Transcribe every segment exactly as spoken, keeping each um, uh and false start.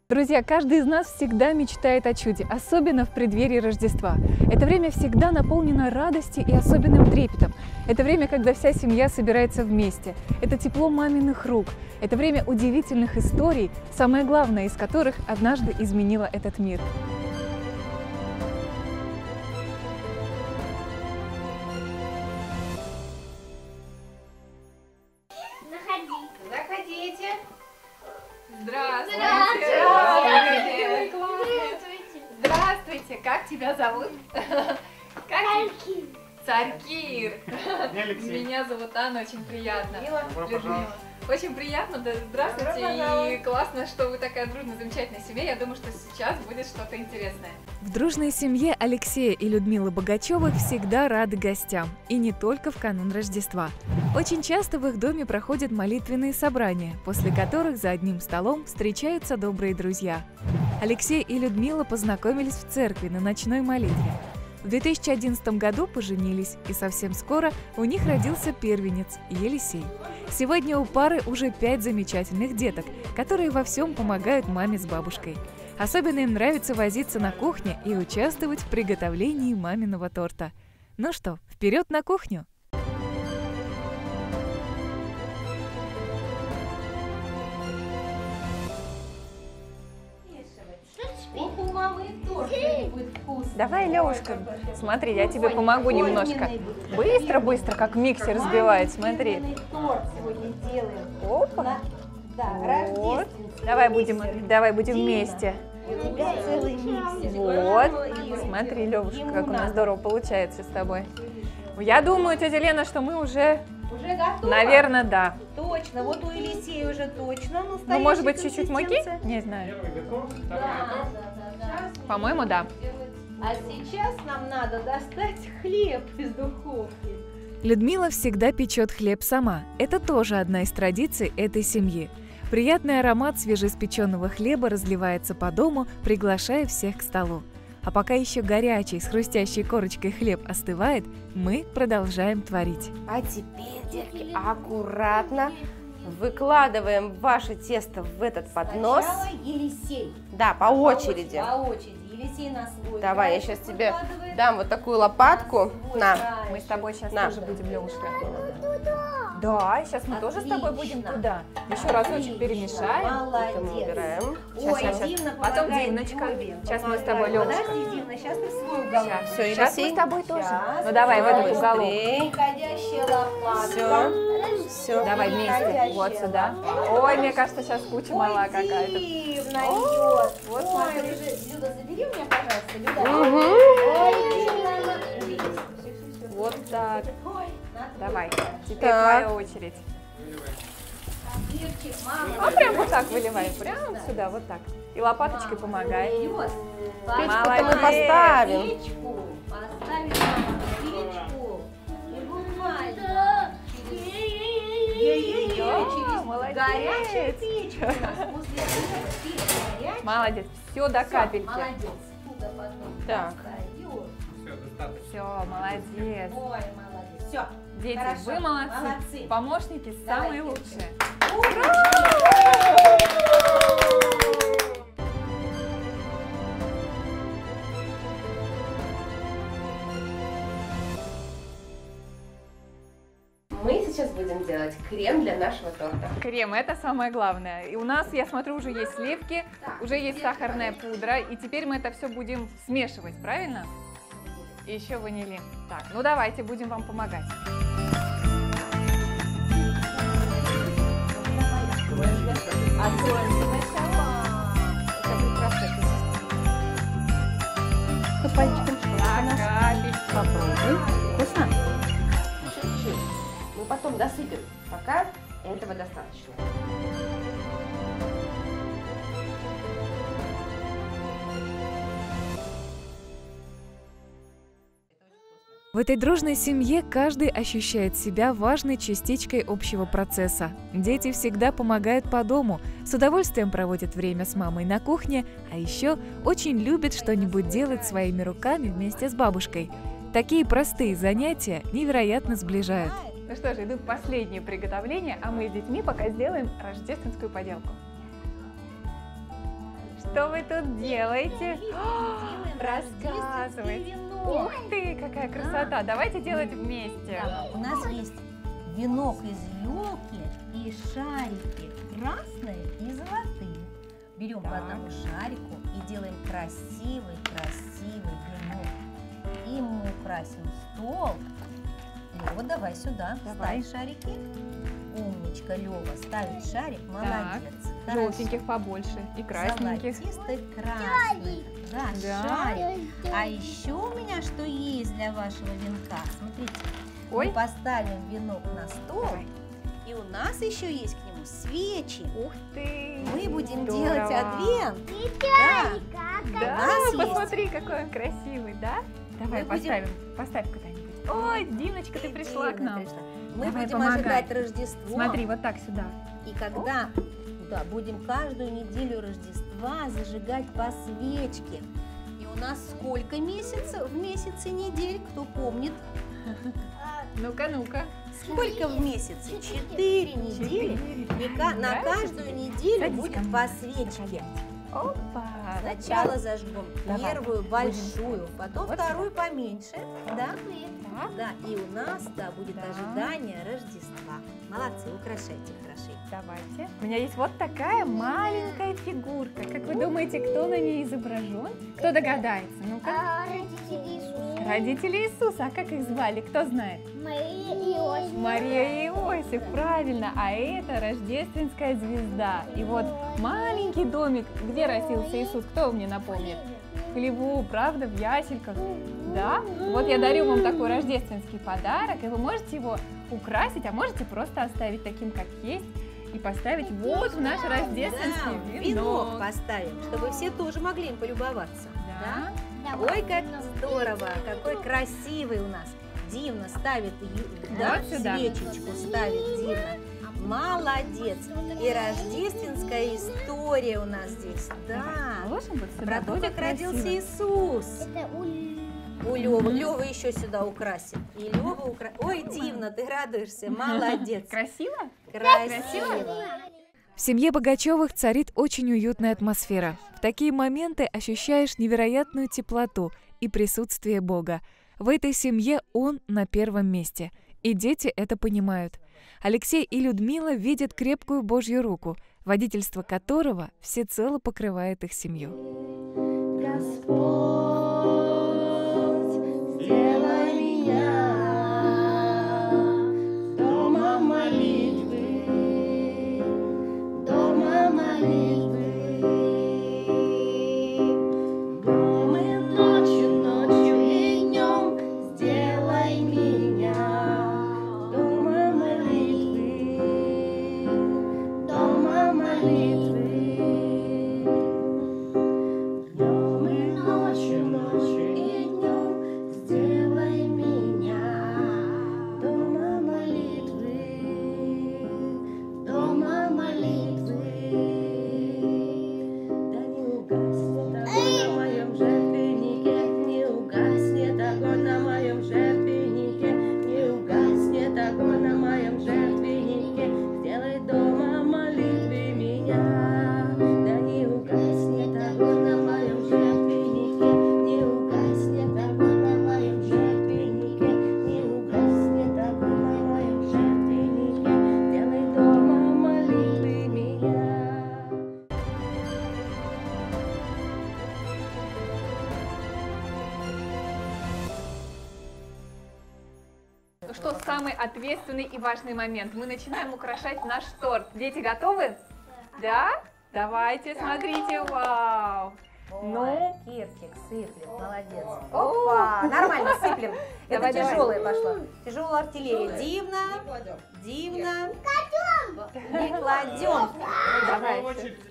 Друзья, каждый из нас всегда мечтает о чуде, особенно в преддверии Рождества. Это время всегда наполнено радостью и особенным трепетом. Это время, когда вся семья собирается вместе. Это тепло маминых рук. Это время удивительных историй, самое главное из которых однажды изменило этот мир. Заходите. Здравствуйте. Здравствуйте. Здравствуйте. Здравствуйте. Как тебя зовут? Как? Царь Кир. Меня зовут Анна, очень приятно. Людмила. Очень приятно, да, здравствуйте, и классно, что вы такая дружная, замечательная семья. Я думаю, что сейчас будет что-то интересное. В дружной семье Алексея и Людмилы Богачевых всегда рады гостям, и не только в канун Рождества. Очень часто в их доме проходят молитвенные собрания, после которых за одним столом встречаются добрые друзья. Алексей и Людмила познакомились в церкви на ночной молитве. В две тысячи одиннадцатом году поженились, и совсем скоро у них родился первенец Елисей. Сегодня у пары уже пять замечательных деток, которые во всем помогают маме с бабушкой. Особенно им нравится возиться на кухне и участвовать в приготовлении маминого торта. Ну что, вперед на кухню! Давай, Левушка, смотри, я тебе помогу немножко. Быстро-быстро, как миксер взбивает, смотри. Опа. Вот. Давай будем, давай будем вместе. Вот. Смотри, Левушка, как у нас здорово получается с тобой. Я думаю, тетя Лена, что мы уже... Уже готово? Наверное, да. Точно, вот у Елисея уже точно. Ну, ну может быть, чуть-чуть муки? Не знаю. Да, да, да. По-моему, да. А сейчас нам надо достать хлеб из духовки. Людмила всегда печет хлеб сама. Это тоже одна из традиций этой семьи. Приятный аромат свежеиспеченного хлеба разливается по дому, приглашая всех к столу. А пока еще горячий, с хрустящей корочкой хлеб остывает, мы продолжаем творить. А теперь, детки, аккуратно выкладываем ваше тесто в этот поднос. Сначала Елисей. Да, по очереди. По очереди. Елисей на свой. Давай, я сейчас тебе дам вот такую лопатку. На. Мы с тобой сейчас На. тоже будем, Левушка. Да, сейчас мы тоже с тобой будем туда. Еще разочек перемешаем. Это мы убираем. Ой, Сейчас, сейчас. Дивна Потом помогает Дивночка. Вове. Сейчас мы с тобой, Помогает. Левушка. Подожди, Дивна, сейчас ты свой уголок. Все, Сейчас мы Елисей. с тобой тоже. Сейчас. Ну давай в этот уголок. Быстрей. Приходящая лопатка. Все. Все. Давай вместе. Вот сюда. Ой, мне кажется, сейчас куча мала какая-то. Дивна О, идет. вот Ой, смотри. уже- Люда, забери у меня, пожалуйста. Люда. Угу. Ой, Дивна. Убери. Всё, всё, всё. Вот так. Ой, на Давай. твой. Теперь Так. твоя очередь. Ирчик, мама. А прям вот так выливай. Прям сюда, вот так. И лопаточкой помогай. Идет. Печку-то мы Молодец. поставим. Печку. Поставим мама печку. И буквально через Да, молодец. горячую печку. У нас после этого печь горячая. Молодец. Все до Всё, капельки. молодец. Туда потом Так. достаёшь. Все, молодец. Ой, молодец. Все. Дети, Хорошо, вы молодцы. молодцы. Помощники самые Давайте. лучшие. Мы сейчас будем делать крем для нашего торта. Крем – это самое главное. И у нас, я смотрю, уже есть сливки, уже есть сахарная пудра, и теперь мы это все будем смешивать, правильно? И еще ванилин. Так, ну давайте, будем вам помогать. Это прекрасно. Пальчиком. Капельки. Попробуй. Вкусно? Чуть-чуть. Мы потом досыпем. Пока этого достаточно. В этой дружной семье каждый ощущает себя важной частичкой общего процесса. Дети всегда помогают по дому, с удовольствием проводят время с мамой на кухне, а еще очень любят что-нибудь делать своими руками вместе с бабушкой. Такие простые занятия невероятно сближают. Ну что же, идут последние приготовления, а мы с детьми пока сделаем рождественскую поделку. Что вы тут делаете? Рассказывайте. Ух ты, какая красота. Давайте делать вместе. У нас есть венок из елки и шарики красные и золотые. Берем по одному шарику и делаем красивый, красивый венок. И мы украсим стол. Лёва, давай сюда, Давай. ставь шарики. Умничка, Лёва, ставит шарик, молодец. Так, желтеньких побольше и красненьких. Золотистый, красный. Да, Да. шарик. А еще у меня что есть для вашего венка? Смотрите, Ой. мы поставим венок на стол, Давай. и у нас еще есть к нему свечи. Ух ты. Мы будем Здорово. делать адвент. Да. Да, нас есть. посмотри, какой он красивый, да? Давай Мы будем- поставим, поставь куда-нибудь. Ой, Диночка, ты пришла к Дивно, нам. пришла. Мы Давай, будем помогай. ожидать Рождество. Смотри, вот так сюда. И когда да, будем каждую неделю Рождества зажигать по свечке. И у нас сколько месяцев в месяце недель, кто помнит? Ну-ка, ну-ка. Сколько в месяце? Четыре недели. И ка- на Нравится каждую тебе? неделю Садись ко будет мне. по свечке. Опа. Сначала зажгем Давай. первую большую, потом Вот вторую поменьше. Да? Так, Да, и у нас да, будет Да. ожидание Рождества. Молодцы, украшайте хорошо. давайте. У меня есть вот такая маленькая фигурка. Как вы думаете, кто на ней изображен? Кто догадается? Ну-ка. Родители Иисуса. Родители Иисуса. А как их звали? Кто знает? Мария и Иосиф. Мария и Иосиф, правильно. А это рождественская звезда. И вот маленький домик, где родился Иисус, кто мне напомнит? В хлеву, правда, в ясельках. Да? Вот я дарю вам такой рождественский подарок, и вы можете его украсить, а можете просто оставить таким, как есть, и поставить вот в наш рождественский Да, венок. венок поставим, чтобы все тоже могли им полюбоваться. Да. Да? Ой, как здорово, какой красивый у нас. Дивно ставит ю- да, Вот сюда. свечечку, ставит Дивно. Молодец. И рождественская история у нас здесь. Да. Положим вот сюда, Про то, будет как родился красиво. Иисус. Это у У Лёвы. Лёва еще сюда украсит. И Лёва укра... Ой, Дивно, ты радуешься. Молодец. Красиво? Красиво. В семье Богачевых царит очень уютная атмосфера. В такие моменты ощущаешь невероятную теплоту и присутствие Бога. В этой семье Он на первом месте. И дети это понимают. Алексей и Людмила видят крепкую Божью руку, водительство которого всецело покрывает их семью. Сделай меня домом молитвы, домом молитвы, днем и ночью, ночью и днем. Сделай меня домом молитвы, домом молитвы, днем и ночью, ночью и днем. Сделай меня дома молитвы, дома молитвы. Да не угаснет огонь на моем жертвеннике, не угаснет огонь на моем жертвеннике, не угаснет огонь на моем жертвеннике. Сделай дома молитвы меня, да не угаснет огонь на моем жертвеннике, не угаснет огонь на моем жертвеннике, не угаснет огонь на моем жертвеннике. Сделай дома молитвы меня. Ну что, самый ответственный и важный момент. Мы начинаем украшать наш торт. Дети готовы? Да? Давайте, смотрите, вау! Ну? Кирчик сыплет, молодец. О! Опа, нормально сыплем. Давай, Это давай. тяжелое пошло. Тяжелая артиллерия. Дивно, дивно. Не кладем. Давай.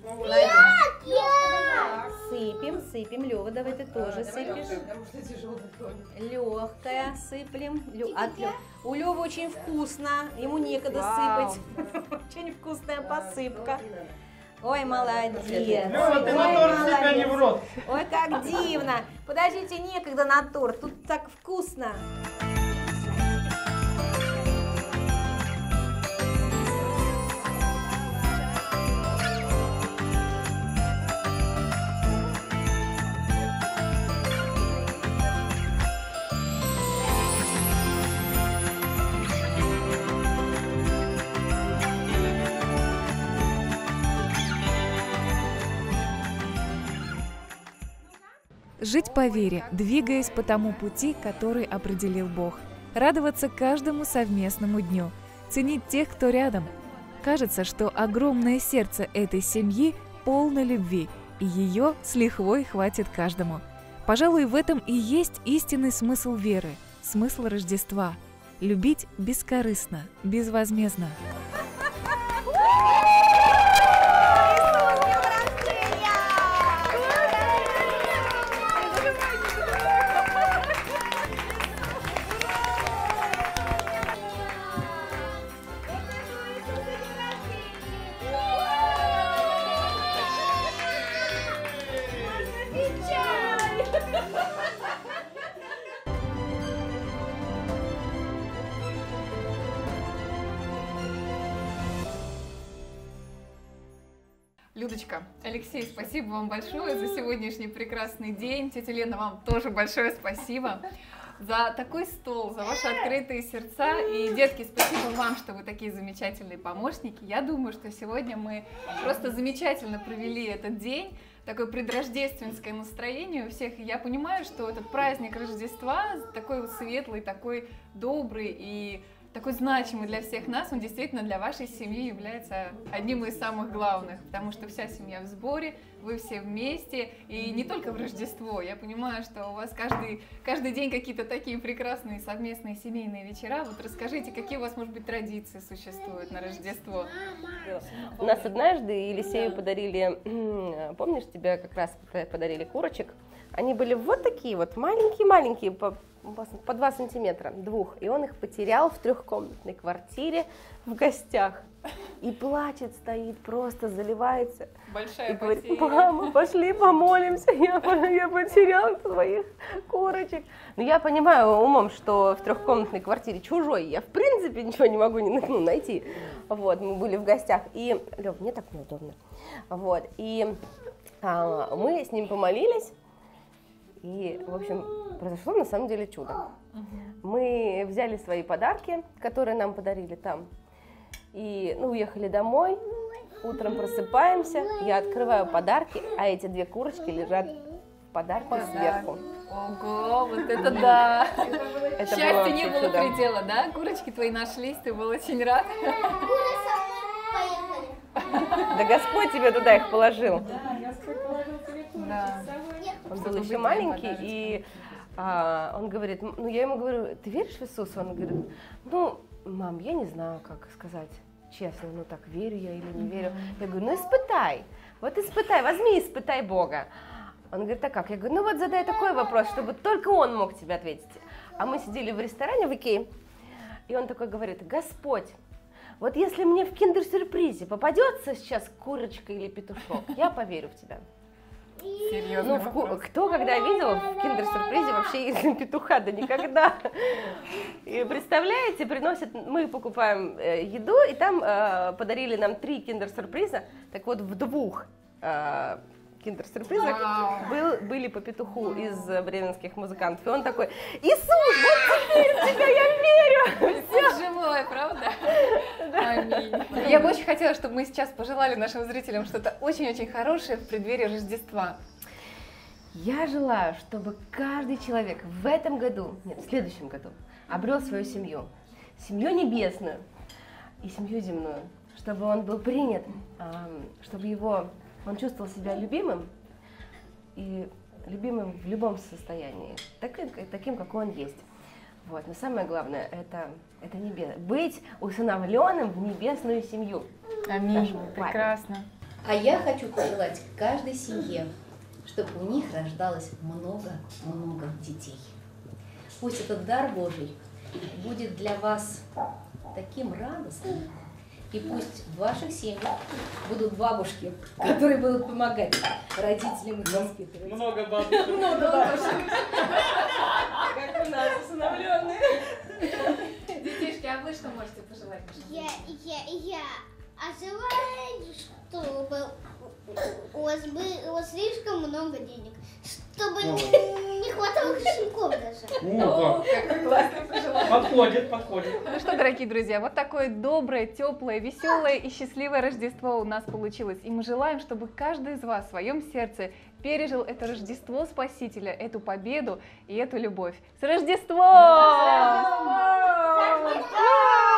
Сыпем, сыпем. Лёва, давай ты тоже сыпешь. Легкая сыплем. Лё- от Лё- У Лёвы очень вкусно, ему некогда Вау. сыпать. Очень вкусная посыпка. Ой, молодец. Лёва, ты Ой, на торт себя не в молодец. рот. Ой, как дивно. Подождите, некогда на торт, тут так вкусно. Жить по вере, двигаясь по тому пути, который определил Бог. Радоваться каждому совместному дню. Ценить тех, кто рядом. Кажется, что огромное сердце этой семьи полно любви, и ее с лихвой хватит каждому. Пожалуй, в этом и есть истинный смысл веры, смысл Рождества. Любить бескорыстно, безвозмездно. Людочка, Алексей, спасибо вам большое за сегодняшний прекрасный день. Тетя Лена, вам тоже большое спасибо за такой стол, за ваши открытые сердца. И, детки, спасибо вам, что вы такие замечательные помощники. Я думаю, что сегодня мы просто замечательно провели этот день. Такое предрождественское настроение у всех. И я понимаю, что этот праздник Рождества такой вот светлый, такой добрый и такой значимый для всех нас, он действительно для вашей семьи является одним из самых главных, потому что вся семья в сборе, вы все вместе, и не только в Рождество. Я понимаю, что у вас каждый, каждый день какие-то такие прекрасные совместные семейные вечера. Вот расскажите, какие у вас, может быть, традиции существуют на Рождество? У нас однажды Елисею подарили, помнишь, тебе как раз подарили курочек? Они были вот такие вот, маленькие-маленькие, по, по два сантиметра, двух. И он их потерял в трехкомнатной квартире в гостях. И плачет, стоит, просто заливается. Большая и говорит: потеря. Мама, пошли помолимся, я, я потерял своих курочек. Но я понимаю умом, что в трехкомнатной квартире чужой я в принципе ничего не могу не, ну, найти. Вот, мы были в гостях, и, Лёв, мне так неудобно. Вот, и а, мы с ним помолились. И, в общем, произошло на самом деле чудо. Мы взяли свои подарки, которые нам подарили там, и ну, уехали домой. Утром просыпаемся, я открываю подарки, а эти две курочки лежат в подарке сверху. Ого, вот это да! Это Счастья не было чудо. предела, да? Курочки твои нашлись, ты был очень рад. Да Господь тебе туда их положил. Да. Он был еще маленький, и а, он говорит, ну я ему говорю: ты веришь в Иисуса? Он говорит: ну, мам, я не знаю, как сказать честно, ну так, верю я или не верю. Я говорю: ну испытай, вот испытай, возьми, испытай Бога. Он говорит: а как? Я говорю: ну вот задай такой вопрос, чтобы только он мог тебе ответить. А мы сидели в ресторане в Икее, и он такой говорит: Господь, вот если мне в киндер-сюрпризе попадется сейчас курочка или петушок, я поверю в тебя. Серьезно? Ну, кто когда видел в киндер-сюрпризе вообще петуха? Да никогда. И представляете, приносят, мы покупаем э, еду, и там э, подарили нам три киндер-сюрприза. Так вот, в двух э, киндер-сюрпризах был, были по петуху из бременских музыкантов. И он такой: Иисус, вот теперь в тебя я верю! Все живое, правда? Аминь. Я бы очень хотела, чтобы мы сейчас пожелали нашим зрителям что-то очень-очень хорошее в преддверии Рождества. Я желаю, чтобы каждый человек в этом году, нет, в следующем году, обрел свою семью. Семью небесную и семью земную. Чтобы он был принят, чтобы его, он чувствовал себя любимым и любимым в любом состоянии, таким, таким какой он есть. Вот. Но самое главное, это, это небес, быть усыновленным в небесную семью. Аминь. Прекрасно. А я хочу пожелать каждой семье, чтобы у них рождалось много-много детей. Пусть этот дар Божий будет для вас таким радостным, и пусть в ваших семьях будут бабушки, которые будут помогать родителям их воспитывать. Много бабушек. Много бабушек. Как у нас усыновленные. Детишки, а вы что можете пожелать? Я, я, я. А желаю, чтобы у вас было слишком много денег, чтобы не, не хватало кошельков даже. О, Какое классное пожелание. подходит, подходит. Ну что, дорогие друзья, вот такое доброе, теплое, веселое и счастливое Рождество у нас получилось. И мы желаем, чтобы каждый из вас в своем сердце пережил это Рождество Спасителя, эту победу и эту любовь. С Рождеством! С Рождеством!